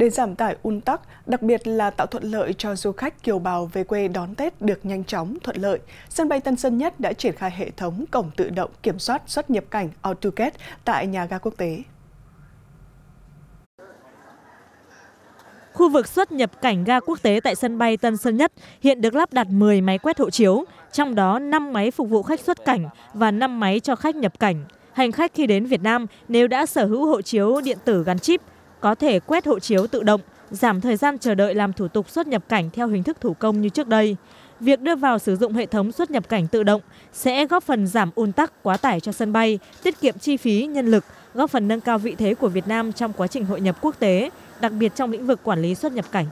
Để giảm tải ùn tắc, đặc biệt là tạo thuận lợi cho du khách kiều bào về quê đón Tết được nhanh chóng, thuận lợi, sân bay Tân Sơn Nhất đã triển khai hệ thống cổng tự động kiểm soát xuất nhập cảnh AutoGate tại nhà ga quốc tế. Khu vực xuất nhập cảnh ga quốc tế tại sân bay Tân Sơn Nhất hiện được lắp đặt 10 máy quét hộ chiếu, trong đó 5 máy phục vụ khách xuất cảnh và 5 máy cho khách nhập cảnh. Hành khách khi đến Việt Nam nếu đã sở hữu hộ chiếu điện tử gắn chip, có thể quét hộ chiếu tự động, giảm thời gian chờ đợi làm thủ tục xuất nhập cảnh theo hình thức thủ công như trước đây. Việc đưa vào sử dụng hệ thống xuất nhập cảnh tự động sẽ góp phần giảm ùn tắc quá tải cho sân bay, tiết kiệm chi phí, nhân lực, góp phần nâng cao vị thế của Việt Nam trong quá trình hội nhập quốc tế, đặc biệt trong lĩnh vực quản lý xuất nhập cảnh.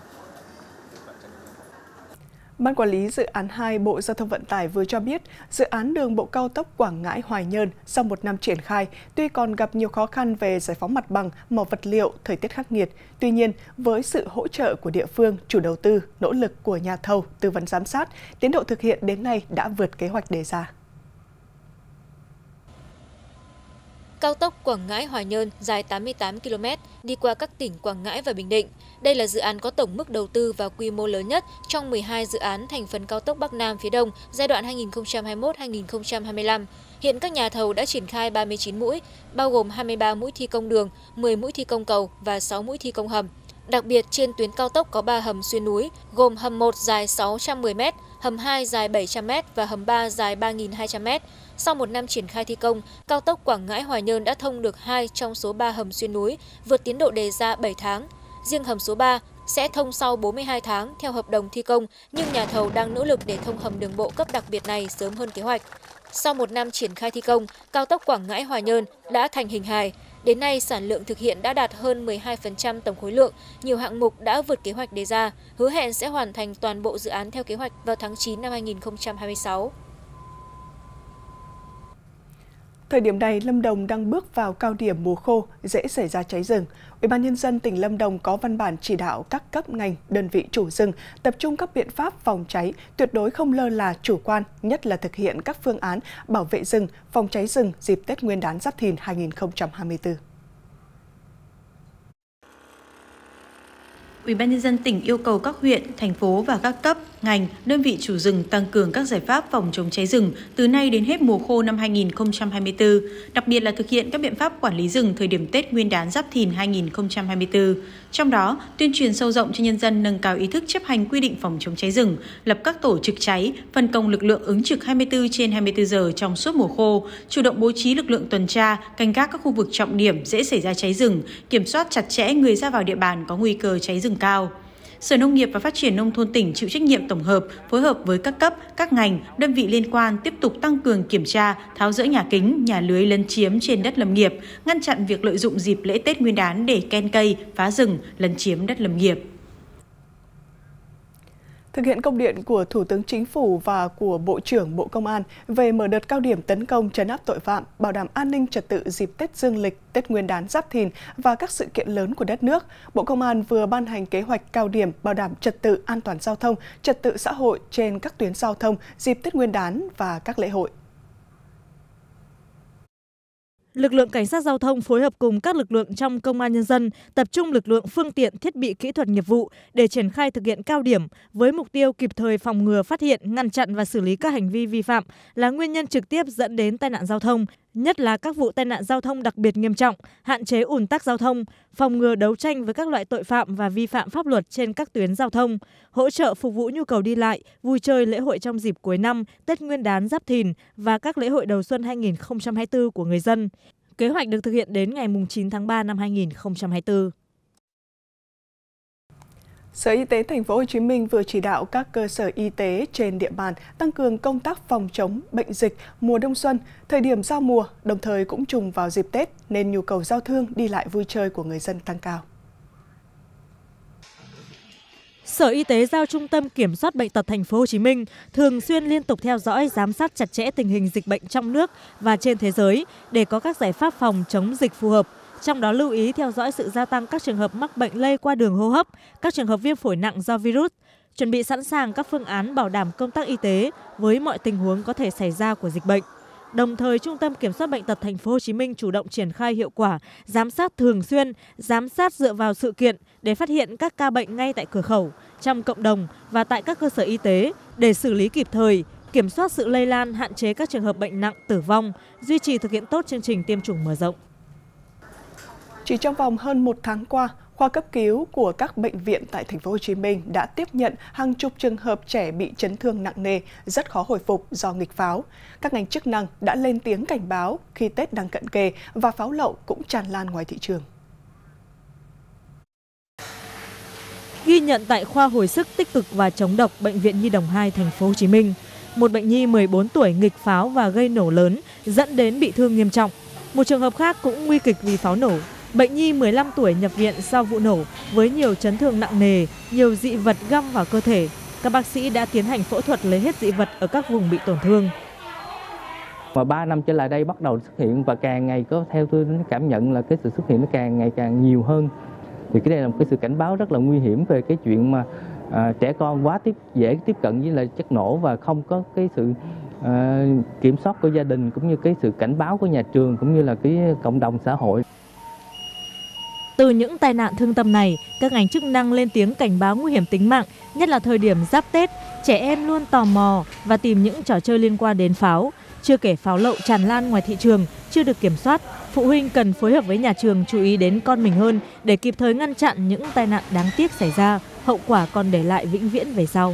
Ban Quản lý Dự án 2 Bộ Giao thông Vận tải vừa cho biết, dự án đường bộ cao tốc Quảng Ngãi - Hoài Nhơn sau một năm triển khai, tuy còn gặp nhiều khó khăn về giải phóng mặt bằng, mỏ vật liệu, thời tiết khắc nghiệt. Tuy nhiên, với sự hỗ trợ của địa phương, chủ đầu tư, nỗ lực của nhà thầu, tư vấn giám sát, tiến độ thực hiện đến nay đã vượt kế hoạch đề ra. Cao tốc Quảng Ngãi - Hoài Nhơn dài 88 km, đi qua các tỉnh Quảng Ngãi và Bình Định. Đây là dự án có tổng mức đầu tư và quy mô lớn nhất trong 12 dự án thành phần cao tốc Bắc Nam phía Đông giai đoạn 2021-2025. Hiện các nhà thầu đã triển khai 39 mũi, bao gồm 23 mũi thi công đường, 10 mũi thi công cầu và 6 mũi thi công hầm. Đặc biệt, trên tuyến cao tốc có 3 hầm xuyên núi, gồm hầm 1 dài 610 m, hầm 2 dài 700 m và hầm 3 dài 3.200 m. Sau một năm triển khai thi công, cao tốc Quảng Ngãi - Hoài Nhơn đã thông được 2 trong số 3 hầm xuyên núi, vượt tiến độ đề ra 7 tháng. Riêng hầm số 3 sẽ thông sau 42 tháng theo hợp đồng thi công, nhưng nhà thầu đang nỗ lực để thông hầm đường bộ cấp đặc biệt này sớm hơn kế hoạch. Sau một năm triển khai thi công, cao tốc Quảng Ngãi - Hoài Nhơn đã thành hình hài. Đến nay, sản lượng thực hiện đã đạt hơn 12% tổng khối lượng, nhiều hạng mục đã vượt kế hoạch đề ra, hứa hẹn sẽ hoàn thành toàn bộ dự án theo kế hoạch vào tháng 9 năm 2026. Thời điểm này, Lâm Đồng đang bước vào cao điểm mùa khô, dễ xảy ra cháy rừng. Ủy ban Nhân dân tỉnh Lâm Đồng có văn bản chỉ đạo các cấp ngành, đơn vị chủ rừng tập trung các biện pháp phòng cháy, tuyệt đối không lơ là chủ quan, nhất là thực hiện các phương án bảo vệ rừng, phòng cháy rừng dịp Tết Nguyên đán Giáp Thìn 2024. Ủy ban Nhân dân tỉnh yêu cầu các huyện, thành phố và các cấp, ngành, đơn vị chủ rừng tăng cường các giải pháp phòng chống cháy rừng từ nay đến hết mùa khô năm 2024, đặc biệt là thực hiện các biện pháp quản lý rừng thời điểm Tết Nguyên đán Giáp Thìn 2024. Trong đó, tuyên truyền sâu rộng cho nhân dân nâng cao ý thức chấp hành quy định phòng chống cháy rừng, lập các tổ trực cháy, phân công lực lượng ứng trực 24/24 giờ trong suốt mùa khô, chủ động bố trí lực lượng tuần tra, canh gác các khu vực trọng điểm dễ xảy ra cháy rừng, kiểm soát chặt chẽ người ra vào địa bàn có nguy cơ cháy rừng cao. Sở Nông nghiệp và Phát triển Nông thôn tỉnh chịu trách nhiệm tổng hợp, phối hợp với các cấp, các ngành, đơn vị liên quan tiếp tục tăng cường kiểm tra, tháo dỡ nhà kính, nhà lưới lấn chiếm trên đất lâm nghiệp, ngăn chặn việc lợi dụng dịp lễ Tết Nguyên đán để ken cây, phá rừng, lấn chiếm đất lâm nghiệp. Thực hiện công điện của Thủ tướng Chính phủ và của Bộ trưởng Bộ Công an về mở đợt cao điểm tấn công trấn áp tội phạm, bảo đảm an ninh trật tự dịp Tết Dương lịch, Tết Nguyên đán Giáp Thìn và các sự kiện lớn của đất nước, Bộ Công an vừa ban hành kế hoạch cao điểm bảo đảm trật tự an toàn giao thông, trật tự xã hội trên các tuyến giao thông dịp Tết Nguyên đán và các lễ hội. Lực lượng cảnh sát giao thông phối hợp cùng các lực lượng trong Công an Nhân dân tập trung lực lượng, phương tiện, thiết bị kỹ thuật nghiệp vụ để triển khai thực hiện cao điểm với mục tiêu kịp thời phòng ngừa, phát hiện, ngăn chặn và xử lý các hành vi vi phạm là nguyên nhân trực tiếp dẫn đến tai nạn giao thông, nhất là các vụ tai nạn giao thông đặc biệt nghiêm trọng, hạn chế ùn tắc giao thông, phòng ngừa đấu tranh với các loại tội phạm và vi phạm pháp luật trên các tuyến giao thông, hỗ trợ phục vụ nhu cầu đi lại, vui chơi lễ hội trong dịp cuối năm, Tết Nguyên đán Giáp Thìn và các lễ hội đầu xuân 2024 của người dân. Kế hoạch được thực hiện đến ngày 9 tháng 3 năm 2024. Sở Y tế Thành phố Hồ Chí Minh vừa chỉ đạo các cơ sở y tế trên địa bàn tăng cường công tác phòng chống bệnh dịch mùa đông xuân, thời điểm giao mùa, đồng thời cũng trùng vào dịp Tết nên nhu cầu giao thương đi lại vui chơi của người dân tăng cao. Sở Y tế giao Trung tâm Kiểm soát Bệnh tật Thành phố Hồ Chí Minh thường xuyên liên tục theo dõi, giám sát chặt chẽ tình hình dịch bệnh trong nước và trên thế giới để có các giải pháp phòng chống dịch phù hợp. Trong đó lưu ý theo dõi sự gia tăng các trường hợp mắc bệnh lây qua đường hô hấp, các trường hợp viêm phổi nặng do virus, chuẩn bị sẵn sàng các phương án bảo đảm công tác y tế với mọi tình huống có thể xảy ra của dịch bệnh. Đồng thời, Trung tâm Kiểm soát Bệnh tật Thành phố Hồ Chí Minh chủ động triển khai hiệu quả giám sát thường xuyên, giám sát dựa vào sự kiện để phát hiện các ca bệnh ngay tại cửa khẩu, trong cộng đồng và tại các cơ sở y tế để xử lý kịp thời, kiểm soát sự lây lan, hạn chế các trường hợp bệnh nặng, tử vong, duy trì thực hiện tốt chương trình tiêm chủng mở rộng. Chỉ trong vòng hơn 1 tháng qua, khoa cấp cứu của các bệnh viện tại Thành phố Hồ Chí Minh đã tiếp nhận hàng chục trường hợp trẻ bị chấn thương nặng nề, rất khó hồi phục do nghịch pháo. Các ngành chức năng đã lên tiếng cảnh báo khi Tết đang cận kề và pháo lậu cũng tràn lan ngoài thị trường. Ghi nhận tại khoa hồi sức tích cực và chống độc Bệnh viện Nhi đồng 2 Thành phố Hồ Chí Minh, một bệnh nhi 14 tuổi nghịch pháo và gây nổ lớn dẫn đến bị thương nghiêm trọng. Một trường hợp khác cũng nguy kịch vì pháo nổ. Bệnh nhi 15 tuổi nhập viện sau vụ nổ với nhiều chấn thương nặng nề, nhiều dị vật găm vào cơ thể. Các bác sĩ đã tiến hành phẫu thuật lấy hết dị vật ở các vùng bị tổn thương. Và 3 năm trở lại đây bắt đầu xuất hiện và càng ngày có theo tôi cảm nhận là cái sự xuất hiện nó càng ngày càng nhiều hơn. Thì cái đây là một cái sự cảnh báo rất là nguy hiểm về cái chuyện mà trẻ con quá dễ tiếp cận với lại chất nổ và không có cái sự kiểm soát của gia đình cũng như cái sự cảnh báo của nhà trường cũng như là cái cộng đồng xã hội. Từ những tai nạn thương tâm này, các ngành chức năng lên tiếng cảnh báo nguy hiểm tính mạng, nhất là thời điểm giáp Tết, trẻ em luôn tò mò và tìm những trò chơi liên quan đến pháo. Chưa kể pháo lậu tràn lan ngoài thị trường, chưa được kiểm soát, phụ huynh cần phối hợp với nhà trường chú ý đến con mình hơn để kịp thời ngăn chặn những tai nạn đáng tiếc xảy ra, hậu quả còn để lại vĩnh viễn về sau.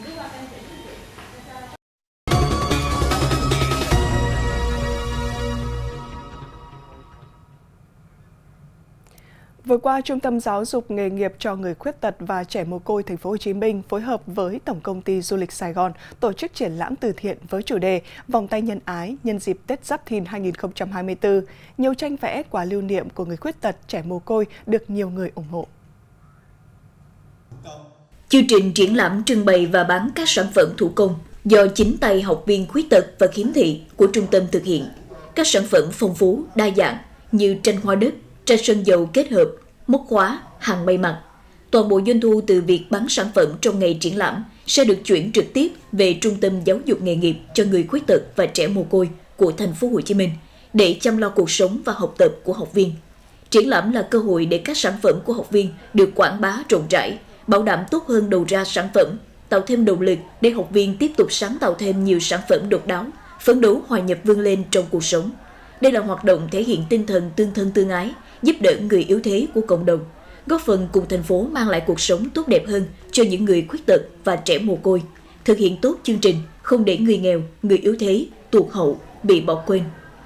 Vừa qua, Trung tâm Giáo dục nghề nghiệp cho người khuyết tật và trẻ mồ côi Thành phố Hồ Chí Minh phối hợp với Tổng công ty Du lịch Sài Gòn tổ chức triển lãm từ thiện với chủ đề Vòng tay nhân ái nhân dịp Tết Giáp Thìn 2024. Nhiều tranh vẽ quà lưu niệm của người khuyết tật, trẻ mồ côi được nhiều người ủng hộ. Chương trình triển lãm trưng bày và bán các sản phẩm thủ công do chính tay học viên khuyết tật và khiếm thị của trung tâm thực hiện. Các sản phẩm phong phú, đa dạng như tranh hoa đất, tranh sơn dầu kết hợp, móc khóa, hàng may mặc. Toàn bộ doanh thu từ việc bán sản phẩm trong ngày triển lãm sẽ được chuyển trực tiếp về Trung tâm Giáo dục nghề nghiệp cho người khuyết tật và trẻ mồ côi của Thành phố Hồ Chí Minh để chăm lo cuộc sống và học tập của học viên. Triển lãm là cơ hội để các sản phẩm của học viên được quảng bá rộng rãi, bảo đảm tốt hơn đầu ra sản phẩm, tạo thêm động lực để học viên tiếp tục sáng tạo thêm nhiều sản phẩm độc đáo, phấn đấu hòa nhập vươn lên trong cuộc sống. Đây là hoạt động thể hiện tinh thần tương thân tương ái, giúp đỡ người yếu thế của cộng đồng, góp phần cùng thành phố mang lại cuộc sống tốt đẹp hơn cho những người khuyết tật và trẻ mồ côi, thực hiện tốt chương trình không để người nghèo, người yếu thế, tụt hậu, bị bỏ quên.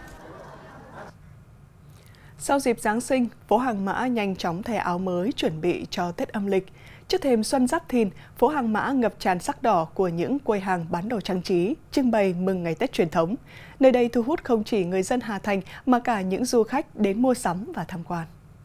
Sau dịp Giáng sinh, phố Hàng Mã nhanh chóng thay áo mới chuẩn bị cho Tết âm lịch. Trước thềm Xuân Giáp Thìn, phố Hàng Mã ngập tràn sắc đỏ của những quầy hàng bán đồ trang trí, trưng bày mừng ngày Tết truyền thống. Nơi đây thu hút không chỉ người dân Hà Thành mà cả những du khách đến mua sắm và tham quan.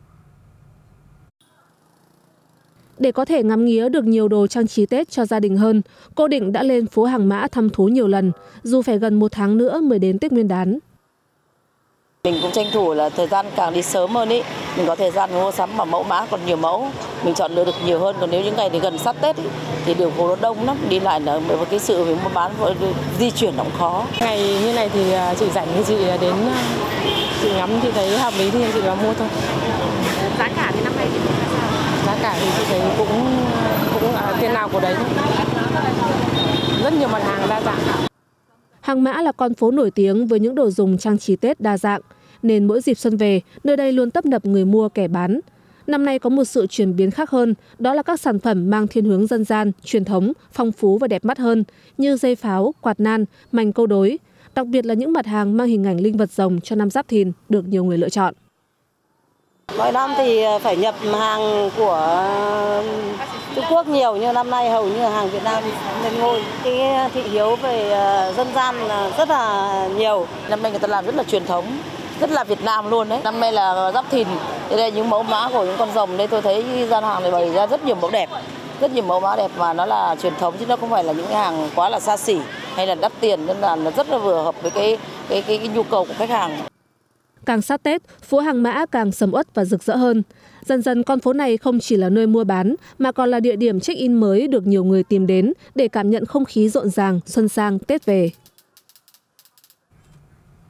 Để có thể ngắm nghía được nhiều đồ trang trí Tết cho gia đình hơn, cô Định đã lên phố Hàng Mã thăm thú nhiều lần, dù phải gần 1 tháng nữa mới đến Tết Nguyên đán. Mình cũng tranh thủ là thời gian càng đi sớm hơn ý, mình có thời gian mua sắm mà mẫu mã còn nhiều mẫu, mình chọn lựa được nhiều hơn. Còn nếu những ngày thì gần sát Tết ý, thì đường phố nó đông lắm, đi lại là với cái sự mình mua bán di chuyển nó cũng khó. Ngày như này thì chị rảnh thì chị đến chị ngắm thì thấy hợp lý thì chị vào mua thôi. Giá cả thì năm nay thì giá cả thì chị thấy cũng tiền nào của đấy thôi. Rất nhiều mặt hàng đa dạng. Hàng Mã là con phố nổi tiếng với những đồ dùng trang trí Tết đa dạng, nên mỗi dịp xuân về, nơi đây luôn tấp nập người mua kẻ bán. Năm nay có một sự chuyển biến khác hơn, đó là các sản phẩm mang thiên hướng dân gian, truyền thống, phong phú và đẹp mắt hơn, như dây pháo, quạt nan, mành câu đối. Đặc biệt là những mặt hàng mang hình ảnh linh vật rồng cho năm Giáp Thìn được nhiều người lựa chọn. Mỗi năm thì phải nhập hàng của Trung Quốc nhiều, nhưng năm nay hầu như hàng Việt Nam lên ngôi. Cái thị hiếu về dân gian rất là nhiều. Năm nay người ta làm rất là truyền thống, rất là Việt Nam luôn đấy. Năm nay là Giáp Thìn, đây là những mẫu mã của những con rồng đây, tôi thấy gian hàng này bày ra rất nhiều mẫu đẹp, rất nhiều mẫu mã đẹp mà nó là truyền thống chứ nó không phải là những cái hàng quá là xa xỉ hay là đắt tiền, nên là nó rất là vừa hợp với cái nhu cầu của khách hàng. Càng sát Tết, phố Hàng Mã càng sầm uất và rực rỡ hơn. Dần dần con phố này không chỉ là nơi mua bán mà còn là địa điểm check-in mới được nhiều người tìm đến để cảm nhận không khí rộn ràng, xuân sang, Tết về.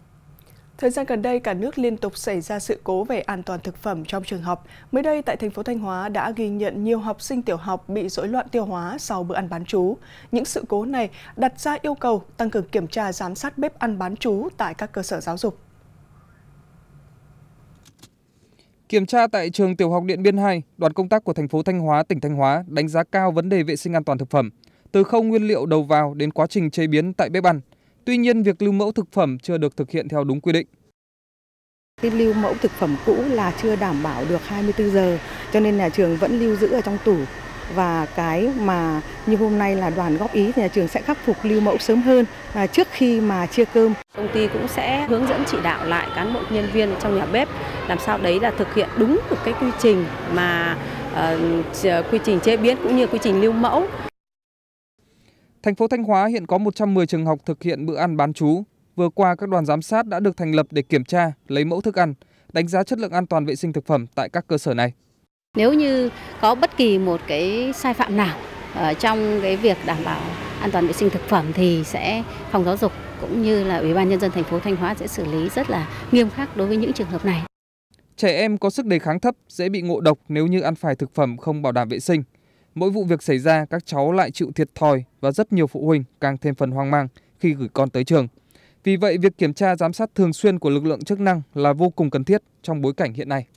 Thời gian gần đây, cả nước liên tục xảy ra sự cố về an toàn thực phẩm trong trường học. Mới đây, tại thành phố Thanh Hóa đã ghi nhận nhiều học sinh tiểu học bị rối loạn tiêu hóa sau bữa ăn bán trú. Những sự cố này đặt ra yêu cầu tăng cường kiểm tra giám sát bếp ăn bán trú tại các cơ sở giáo dục. Kiểm tra tại trường tiểu học Điện Biên 2, đoàn công tác của thành phố Thanh Hóa, tỉnh Thanh Hóa đánh giá cao vấn đề vệ sinh an toàn thực phẩm, từ khâu nguyên liệu đầu vào đến quá trình chế biến tại bếp ăn. Tuy nhiên, việc lưu mẫu thực phẩm chưa được thực hiện theo đúng quy định. Cái lưu mẫu thực phẩm cũ là chưa đảm bảo được 24 giờ, cho nên nhà trường vẫn lưu giữ ở trong tủ. Và cái mà như hôm nay là đoàn góp ý thì nhà trường sẽ khắc phục lưu mẫu sớm hơn trước khi mà chia cơm. Công ty cũng sẽ hướng dẫn chỉ đạo lại cán bộ nhân viên trong nhà bếp làm sao đấy là thực hiện đúng được cái quy trình mà quy trình chế biến cũng như quy trình lưu mẫu. Thành phố Thanh Hóa hiện có 110 trường học thực hiện bữa ăn bán trú. Vừa qua, các đoàn giám sát đã được thành lập để kiểm tra, lấy mẫu thức ăn, đánh giá chất lượng an toàn vệ sinh thực phẩm tại các cơ sở này. Nếu như có bất kỳ một cái sai phạm nào trong cái việc đảm bảo an toàn vệ sinh thực phẩm thì sẽ phòng giáo dục cũng như là Ủy ban Nhân dân thành phố Thanh Hóa sẽ xử lý rất là nghiêm khắc đối với những trường hợp này. Trẻ em có sức đề kháng thấp, dễ bị ngộ độc nếu như ăn phải thực phẩm không bảo đảm vệ sinh. Mỗi vụ việc xảy ra, các cháu lại chịu thiệt thòi và rất nhiều phụ huynh càng thêm phần hoang mang khi gửi con tới trường. Vì vậy, việc kiểm tra giám sát thường xuyên của lực lượng chức năng là vô cùng cần thiết trong bối cảnh hiện nay.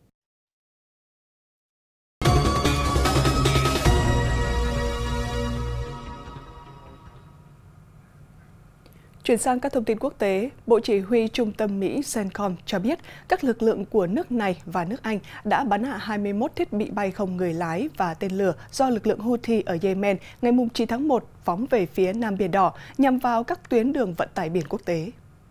Chuyển sang các thông tin quốc tế, Bộ Chỉ huy Trung tâm Mỹ CENTCOM cho biết các lực lượng của nước này và nước Anh đã bắn hạ 21 thiết bị bay không người lái và tên lửa do lực lượng Houthi ở Yemen ngày 9 tháng 1 phóng về phía Nam Biển Đỏ nhằm vào các tuyến đường vận tải biển quốc tế.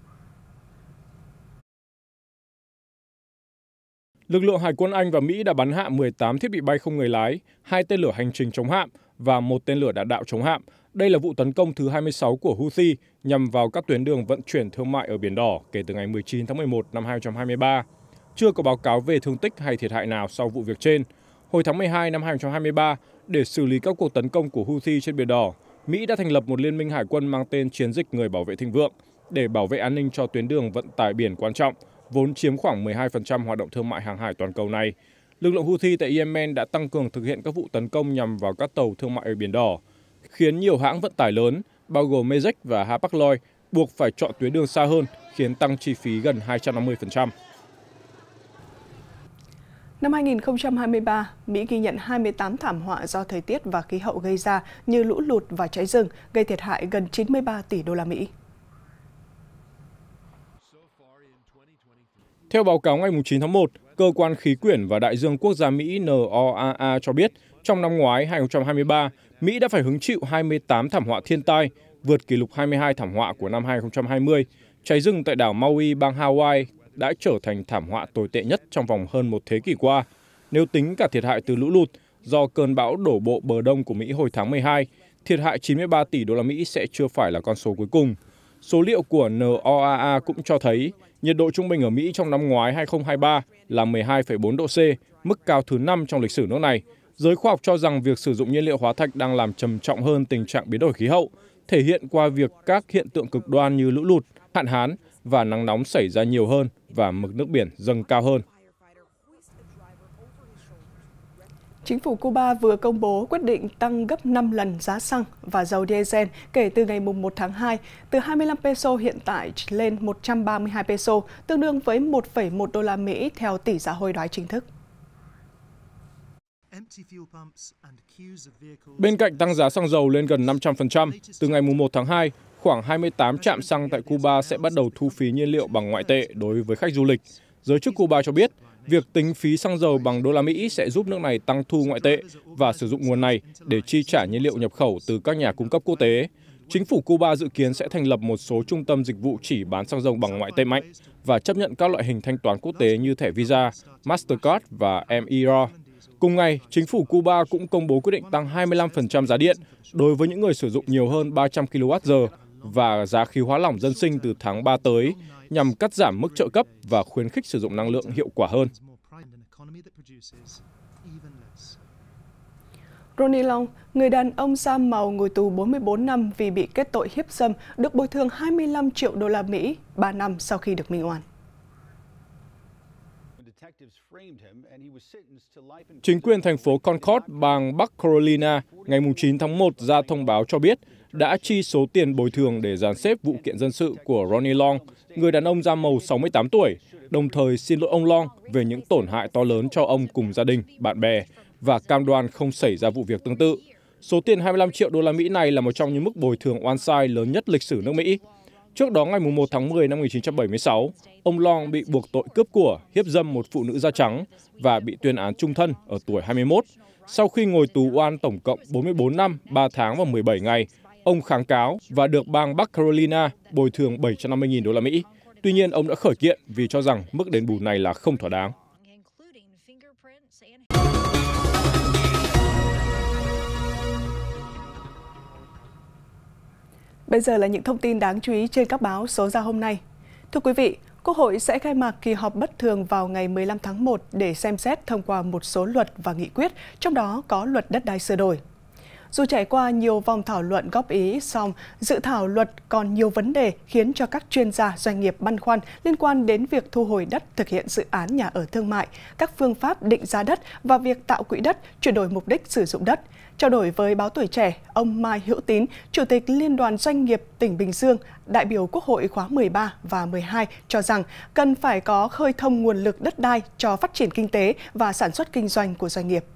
Lực lượng Hải quân Anh và Mỹ đã bắn hạ 18 thiết bị bay không người lái, 2 tên lửa hành trình chống hạm và 1 tên lửa đạn đạo chống hạm. Đây là vụ tấn công thứ 26 của Houthi nhằm vào các tuyến đường vận chuyển thương mại ở Biển Đỏ kể từ ngày 19 tháng 11 năm 2023. Chưa có báo cáo về thương tích hay thiệt hại nào sau vụ việc trên. Hồi tháng 12 năm 2023, để xử lý các cuộc tấn công của Houthi trên Biển Đỏ, Mỹ đã thành lập một liên minh hải quân mang tên Chiến dịch Người Bảo vệ Thịnh Vượng để bảo vệ an ninh cho tuyến đường vận tải biển quan trọng, vốn chiếm khoảng 12% hoạt động thương mại hàng hải toàn cầu này. Lực lượng Houthi tại Yemen đã tăng cường thực hiện các vụ tấn công nhằm vào các tàu thương mại ở Biển Đỏ, khiến nhiều hãng vận tải lớn, bao gồm Maersk và Hapag-Lloyd, buộc phải chọn tuyến đường xa hơn, khiến tăng chi phí gần 250%. Năm 2023, Mỹ ghi nhận 28 thảm họa do thời tiết và khí hậu gây ra như lũ lụt và cháy rừng, gây thiệt hại gần 93 tỷ đô la Mỹ. Theo báo cáo ngày 9 tháng 1, Cơ quan Khí quyển và Đại dương Quốc gia Mỹ NOAA cho biết, trong năm ngoái 2023, Mỹ đã phải hứng chịu 28 thảm họa thiên tai, vượt kỷ lục 22 thảm họa của năm 2020. Cháy rừng tại đảo Maui, bang Hawaii đã trở thành thảm họa tồi tệ nhất trong vòng hơn một thế kỷ qua. Nếu tính cả thiệt hại từ lũ lụt do cơn bão đổ bộ bờ đông của Mỹ hồi tháng 12, thiệt hại 93 tỷ đô la Mỹ sẽ chưa phải là con số cuối cùng. Số liệu của NOAA cũng cho thấy nhiệt độ trung bình ở Mỹ trong năm ngoái 2023 là 12,4 độ C, mức cao thứ 5 trong lịch sử nước này. Giới khoa học cho rằng việc sử dụng nhiên liệu hóa thạch đang làm trầm trọng hơn tình trạng biến đổi khí hậu, thể hiện qua việc các hiện tượng cực đoan như lũ lụt, hạn hán và nắng nóng xảy ra nhiều hơn và mực nước biển dâng cao hơn. Chính phủ Cuba vừa công bố quyết định tăng gấp 5 lần giá xăng và dầu diesel kể từ ngày 1 tháng 2, từ 25 peso hiện tại lên 132 peso, tương đương với 1,1 đô la Mỹ theo tỷ giá hối đoái chính thức. Bên cạnh tăng giá xăng dầu lên gần 500%, từ ngày 1 tháng 2, khoảng 28 trạm xăng tại Cuba sẽ bắt đầu thu phí nhiên liệu bằng ngoại tệ đối với khách du lịch. Giới chức Cuba cho biết, việc tính phí xăng dầu bằng đô la Mỹ sẽ giúp nước này tăng thu ngoại tệ và sử dụng nguồn này để chi trả nhiên liệu nhập khẩu từ các nhà cung cấp quốc tế. Chính phủ Cuba dự kiến sẽ thành lập một số trung tâm dịch vụ chỉ bán xăng dầu bằng ngoại tệ mạnh và chấp nhận các loại hình thanh toán quốc tế như thẻ Visa, Mastercard và MER. Cùng ngày, chính phủ Cuba cũng công bố quyết định tăng 25% giá điện đối với những người sử dụng nhiều hơn 300 kWh và giá khí hóa lỏng dân sinh từ tháng 3 tới, nhằm cắt giảm mức trợ cấp và khuyến khích sử dụng năng lượng hiệu quả hơn. Ronnie Long, người đàn ông da màu ngồi tù 44 năm vì bị kết tội hiếp dâm, được bồi thường 25 triệu đô la Mỹ 3 năm sau khi được minh oan. Chính quyền thành phố Concord, bang Bắc Carolina ngày 9 tháng 1 ra thông báo cho biết đã chi số tiền bồi thường để dàn xếp vụ kiện dân sự của Ronnie Long, người đàn ông da màu 68 tuổi, đồng thời xin lỗi ông Long về những tổn hại to lớn cho ông cùng gia đình, bạn bè và cam đoan không xảy ra vụ việc tương tự. Số tiền 25 triệu đô la Mỹ này là một trong những mức bồi thường oan sai lớn nhất lịch sử nước Mỹ. Trước đó ngày 1 tháng 10 năm 1976, ông Long bị buộc tội cướp của, hiếp dâm một phụ nữ da trắng và bị tuyên án chung thân ở tuổi 21. Sau khi ngồi tù oan tổng cộng 44 năm, 3 tháng và 17 ngày, ông kháng cáo và được bang Bắc Carolina bồi thường 750.000 đô la Mỹ. Tuy nhiên, ông đã khởi kiện vì cho rằng mức đền bù này là không thỏa đáng. Bây giờ là những thông tin đáng chú ý trên các báo số ra hôm nay. Thưa quý vị, Quốc hội sẽ khai mạc kỳ họp bất thường vào ngày 15 tháng 1 để xem xét thông qua một số luật và nghị quyết, trong đó có luật đất đai sửa đổi. Dù trải qua nhiều vòng thảo luận góp ý, song dự thảo luật còn nhiều vấn đề khiến cho các chuyên gia doanh nghiệp băn khoăn liên quan đến việc thu hồi đất thực hiện dự án nhà ở thương mại, các phương pháp định giá đất và việc tạo quỹ đất, chuyển đổi mục đích sử dụng đất. Trao đổi với Báo Tuổi Trẻ, ông Mai Hữu Tín, Chủ tịch Liên đoàn Doanh nghiệp tỉnh Bình Dương, đại biểu Quốc hội khóa 13 và 12 cho rằng cần phải có khơi thông nguồn lực đất đai cho phát triển kinh tế và sản xuất kinh doanh của doanh nghiệp.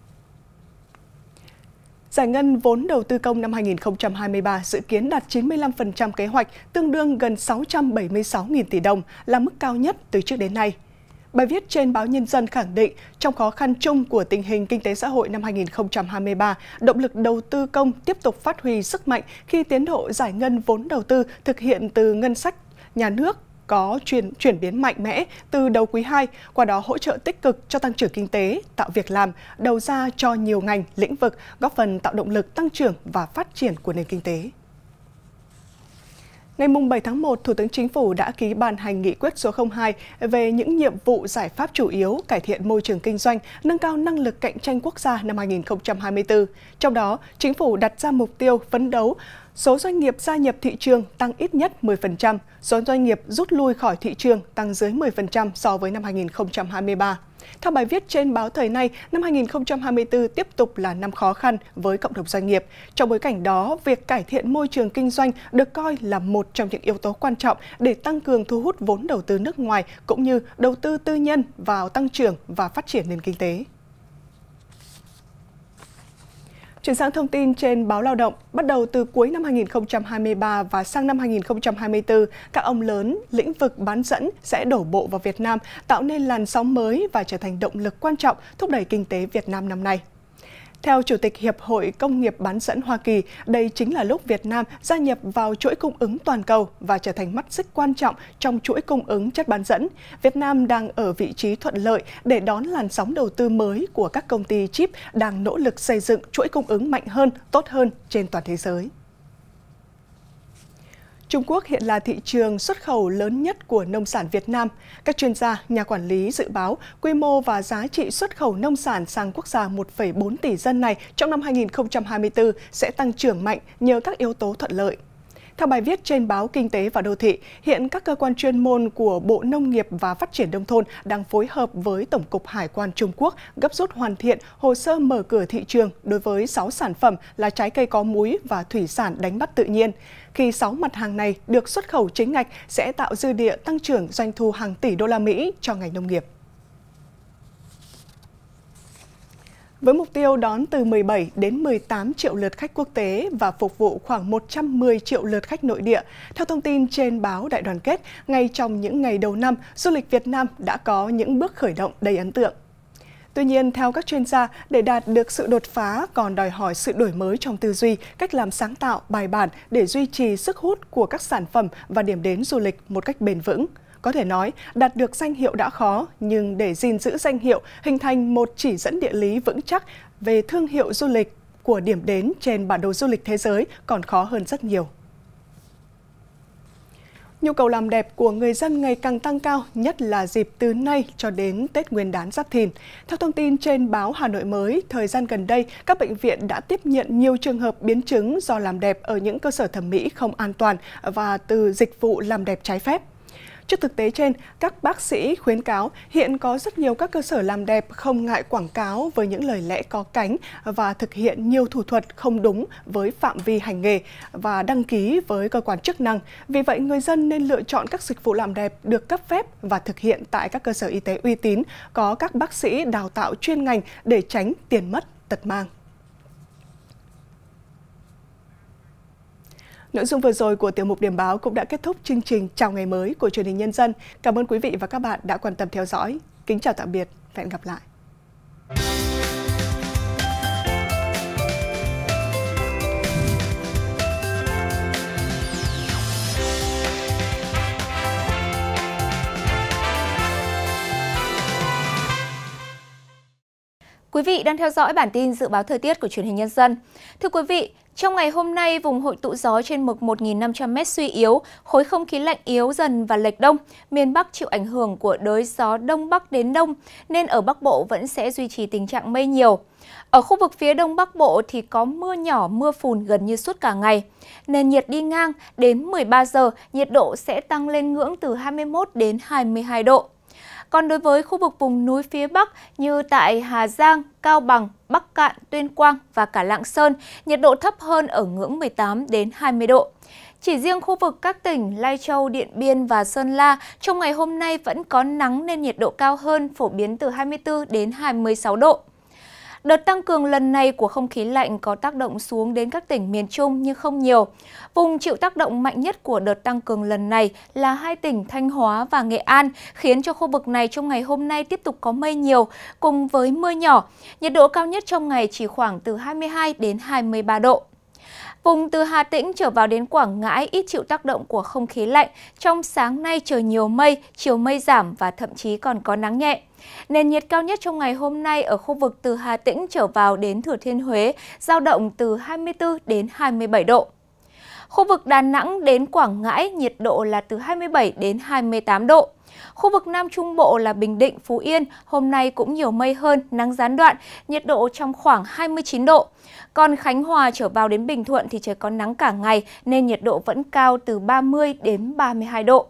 Giải ngân vốn đầu tư công năm 2023 dự kiến đạt 95% kế hoạch, tương đương gần 676.000 tỷ đồng, là mức cao nhất từ trước đến nay. Bài viết trên báo Nhân dân khẳng định, trong khó khăn chung của tình hình kinh tế xã hội năm 2023, động lực đầu tư công tiếp tục phát huy sức mạnh khi tiến độ giải ngân vốn đầu tư thực hiện từ ngân sách nhà nước có chuyển biến mạnh mẽ từ đầu quý 2, qua đó hỗ trợ tích cực cho tăng trưởng kinh tế, tạo việc làm, đầu ra cho nhiều ngành, lĩnh vực, góp phần tạo động lực tăng trưởng và phát triển của nền kinh tế. Ngày 7 tháng 1, Thủ tướng Chính phủ đã ký ban hành nghị quyết số 02 về những nhiệm vụ giải pháp chủ yếu cải thiện môi trường kinh doanh, nâng cao năng lực cạnh tranh quốc gia năm 2024. Trong đó, Chính phủ đặt ra mục tiêu phấn đấu số doanh nghiệp gia nhập thị trường tăng ít nhất 10%, số doanh nghiệp rút lui khỏi thị trường tăng dưới 10% so với năm 2023. Theo bài viết trên báo Thời Nay, năm 2024 tiếp tục là năm khó khăn với cộng đồng doanh nghiệp. Trong bối cảnh đó, việc cải thiện môi trường kinh doanh được coi là một trong những yếu tố quan trọng để tăng cường thu hút vốn đầu tư nước ngoài cũng như đầu tư tư nhân vào tăng trưởng và phát triển nền kinh tế. Chuyển sang thông tin trên báo Lao động, bắt đầu từ cuối năm 2023 và sang năm 2024, các ông lớn lĩnh vực bán dẫn sẽ đổ bộ vào Việt Nam, tạo nên làn sóng mới và trở thành động lực quan trọng thúc đẩy kinh tế Việt Nam năm nay. Theo Chủ tịch Hiệp hội Công nghiệp bán dẫn Hoa Kỳ, đây chính là lúc Việt Nam gia nhập vào chuỗi cung ứng toàn cầu và trở thành mắt xích quan trọng trong chuỗi cung ứng chất bán dẫn. Việt Nam đang ở vị trí thuận lợi để đón làn sóng đầu tư mới của các công ty chip đang nỗ lực xây dựng chuỗi cung ứng mạnh hơn, tốt hơn trên toàn thế giới. Trung Quốc hiện là thị trường xuất khẩu lớn nhất của nông sản Việt Nam. Các chuyên gia, nhà quản lý dự báo quy mô và giá trị xuất khẩu nông sản sang quốc gia 1,4 tỷ dân này trong năm 2024 sẽ tăng trưởng mạnh nhờ các yếu tố thuận lợi. Theo bài viết trên báo Kinh tế và Đô thị, hiện các cơ quan chuyên môn của Bộ Nông nghiệp và Phát triển Nông thôn đang phối hợp với Tổng cục Hải quan Trung Quốc gấp rút hoàn thiện hồ sơ mở cửa thị trường đối với 6 sản phẩm là trái cây có múi và thủy sản đánh bắt tự nhiên. Khi 6 mặt hàng này được xuất khẩu chính ngạch sẽ tạo dư địa tăng trưởng doanh thu hàng tỷ đô la Mỹ cho ngành nông nghiệp. Với mục tiêu đón từ 17 đến 18 triệu lượt khách quốc tế và phục vụ khoảng 110 triệu lượt khách nội địa, theo thông tin trên báo Đại Đoàn kết, ngay trong những ngày đầu năm, du lịch Việt Nam đã có những bước khởi động đầy ấn tượng. Tuy nhiên, theo các chuyên gia, để đạt được sự đột phá còn đòi hỏi sự đổi mới trong tư duy, cách làm sáng tạo, bài bản để duy trì sức hút của các sản phẩm và điểm đến du lịch một cách bền vững. Có thể nói, đạt được danh hiệu đã khó, nhưng để gìn giữ danh hiệu, hình thành một chỉ dẫn địa lý vững chắc về thương hiệu du lịch của điểm đến trên bản đồ du lịch thế giới còn khó hơn rất nhiều. Nhu cầu làm đẹp của người dân ngày càng tăng cao, nhất là dịp từ nay cho đến Tết Nguyên đán Giáp Thìn. Theo thông tin trên báo Hà Nội mới, thời gian gần đây, các bệnh viện đã tiếp nhận nhiều trường hợp biến chứng do làm đẹp ở những cơ sở thẩm mỹ không an toàn và từ dịch vụ làm đẹp trái phép. Trước thực tế trên, các bác sĩ khuyến cáo hiện có rất nhiều các cơ sở làm đẹp không ngại quảng cáo với những lời lẽ có cánh và thực hiện nhiều thủ thuật không đúng với phạm vi hành nghề và đăng ký với cơ quan chức năng. Vì vậy, người dân nên lựa chọn các dịch vụ làm đẹp được cấp phép và thực hiện tại các cơ sở y tế uy tín, có các bác sĩ đào tạo chuyên ngành để tránh tiền mất tật mang. Nội dung vừa rồi của tiểu mục Điểm báo cũng đã kết thúc chương trình Chào ngày mới của Truyền hình Nhân dân. Cảm ơn quý vị và các bạn đã quan tâm theo dõi. Kính chào tạm biệt và hẹn gặp lại. Quý vị đang theo dõi bản tin dự báo thời tiết của Truyền hình Nhân dân. Thưa quý vị, trong ngày hôm nay, vùng hội tụ gió trên mực 1.500m suy yếu, khối không khí lạnh yếu dần và lệch đông. Miền Bắc chịu ảnh hưởng của đới gió Đông Bắc đến Đông, nên ở Bắc Bộ vẫn sẽ duy trì tình trạng mây nhiều. Ở khu vực phía Đông Bắc Bộ thì có mưa nhỏ, mưa phùn gần như suốt cả ngày. Nền nhiệt đi ngang, đến 13 giờ, nhiệt độ sẽ tăng lên ngưỡng từ 21 đến 22 độ. Còn đối với khu vực vùng núi phía Bắc như tại Hà Giang, Cao Bằng, Bắc Kạn, Tuyên Quang và cả Lạng Sơn, nhiệt độ thấp hơn ở ngưỡng 18 đến 20 độ. Chỉ riêng khu vực các tỉnh Lai Châu, Điện Biên và Sơn La trong ngày hôm nay vẫn có nắng nên nhiệt độ cao hơn, phổ biến từ 24 đến 26 độ. Đợt tăng cường lần này của không khí lạnh có tác động xuống đến các tỉnh miền Trung nhưng không nhiều. Vùng chịu tác động mạnh nhất của đợt tăng cường lần này là hai tỉnh Thanh Hóa và Nghệ An, khiến cho khu vực này trong ngày hôm nay tiếp tục có mây nhiều, cùng với mưa nhỏ. Nhiệt độ cao nhất trong ngày chỉ khoảng từ 22 đến 23 độ. Vùng từ Hà Tĩnh trở vào đến Quảng Ngãi ít chịu tác động của không khí lạnh. Trong sáng nay trời nhiều mây, chiều mây giảm và thậm chí còn có nắng nhẹ. Nền nhiệt cao nhất trong ngày hôm nay ở khu vực từ Hà Tĩnh trở vào đến Thừa Thiên Huế dao động từ 24 đến 27 độ. Khu vực Đà Nẵng đến Quảng Ngãi nhiệt độ là từ 27 đến 28 độ. Khu vực Nam Trung Bộ là Bình Định, Phú Yên, hôm nay cũng nhiều mây hơn, nắng gián đoạn, nhiệt độ trong khoảng 29 độ. Còn Khánh Hòa trở vào đến Bình Thuận thì trời có nắng cả ngày nên nhiệt độ vẫn cao từ 30 đến 32 độ.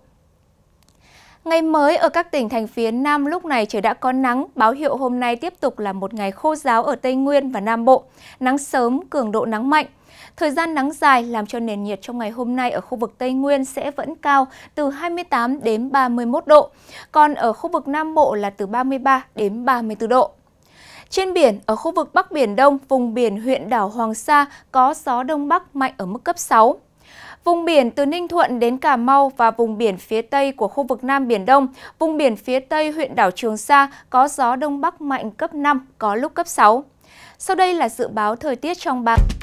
Ngày mới ở các tỉnh thành phía Nam lúc này trời đã có nắng, báo hiệu hôm nay tiếp tục là một ngày khô ráo ở Tây Nguyên và Nam Bộ. Nắng sớm, cường độ nắng mạnh. Thời gian nắng dài làm cho nền nhiệt trong ngày hôm nay ở khu vực Tây Nguyên sẽ vẫn cao từ 28 đến 31 độ, còn ở khu vực Nam Bộ là từ 33 đến 34 độ. Trên biển, ở khu vực Bắc Biển Đông, vùng biển huyện đảo Hoàng Sa có gió Đông Bắc mạnh ở mức cấp 6. Vùng biển từ Ninh Thuận đến Cà Mau và vùng biển phía Tây của khu vực Nam Biển Đông, vùng biển phía Tây huyện đảo Trường Sa có gió Đông Bắc mạnh cấp 5, có lúc cấp 6. Sau đây là dự báo thời tiết trong 3